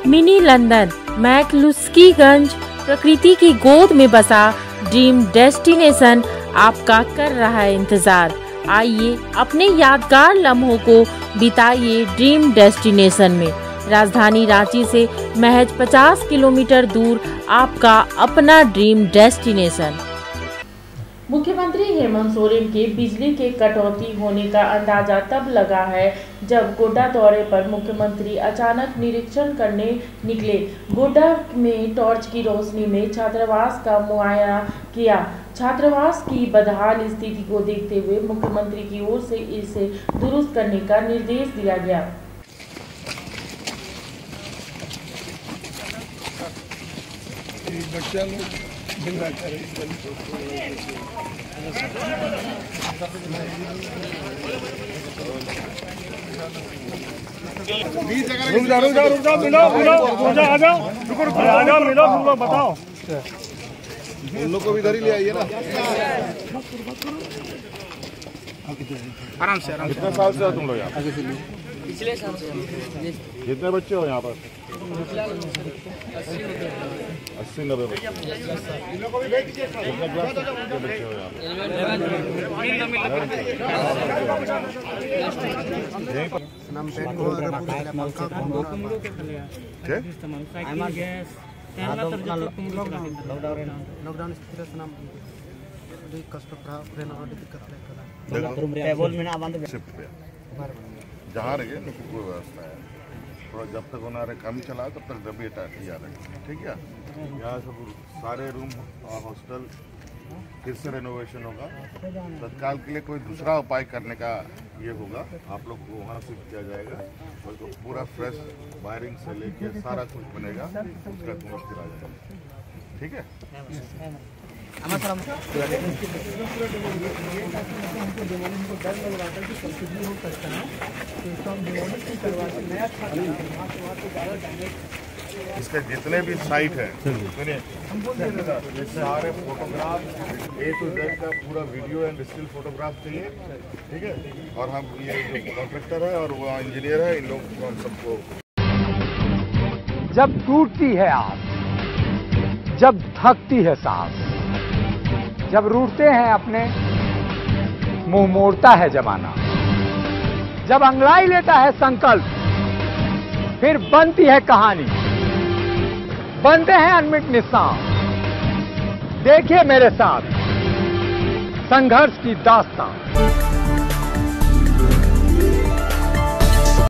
Mini London McCluskieganj प्रकृति की गोद में बसा ड्रीम डेस्टिनेशन आपका कर रहा है इंतजार। आइए अपने यादगार लम्हों को बिताइए ड्रीम डेस्टिनेशन में। राजधानी रांची से महज 50 किलोमीटर दूर आपका अपना ड्रीम डेस्टिनेशन। मुख्यमंत्री हेमंत सोरेन के बिजली के कटौती होने का अंदाजा तब लगा है जब गोड्डा दौरे पर मुख्यमंत्री अचानक निरीक्षण करने निकले। गोड्डा में टॉर्च की रोशनी में छात्रावास का मुआयना किया। छात्रावास की बदहाल स्थिति को देखते हुए मुख्यमंत्री की ओर से इसे दुरुस्त करने का निर्देश दिया गया। मिलो बताओ। उन लोग को भी इधर ही ले आइए ना। आराम से आराम से। कितने साल से हो तुम लोग यहाँ? पिछले साल से। कितने बच्चे हो यहाँ पर? 80-90 बच्चे। कितने क्लास के बच्चे हो यहाँ जहाँ रहे कोई व्यवस्था है। थोड़ा जब तक उन्होंने काम चला तब तक डब्बे याद रखें, ठीक है। यहाँ सब सारे रूम हॉस्टल फिर से रेनोवेशन होगा। तत्काल के लिए कोई दूसरा उपाय करने का ये होगा। आप लोग को वहाँ शिफ्ट किया जाएगा और तो पूरा फ्रेश वायरिंग से लेके सारा कुछ बनेगा, उसका तुम फिर आ जाएगा, ठीक है। इसके जितने भी साइट है सुनिए, ये सारे फोटोग्राफ A to Z का पूरा वीडियो एंड स्टिल फोटोग्राफ चाहिए, ठीक है। और हम ये जो कॉन्ट्रैक्टर है और वो इंजीनियर है, इन लोग हम सबको जब टूटती है आस, जब थकती है सांस, जब रूठते हैं अपने मुंह मोड़ता है जमाना, जब अंगड़ाई लेता है संकल्प फिर बनती है कहानी, बनते हैं अनमिट निशान। देखिए मेरे साथ संघर्ष की दास्तान।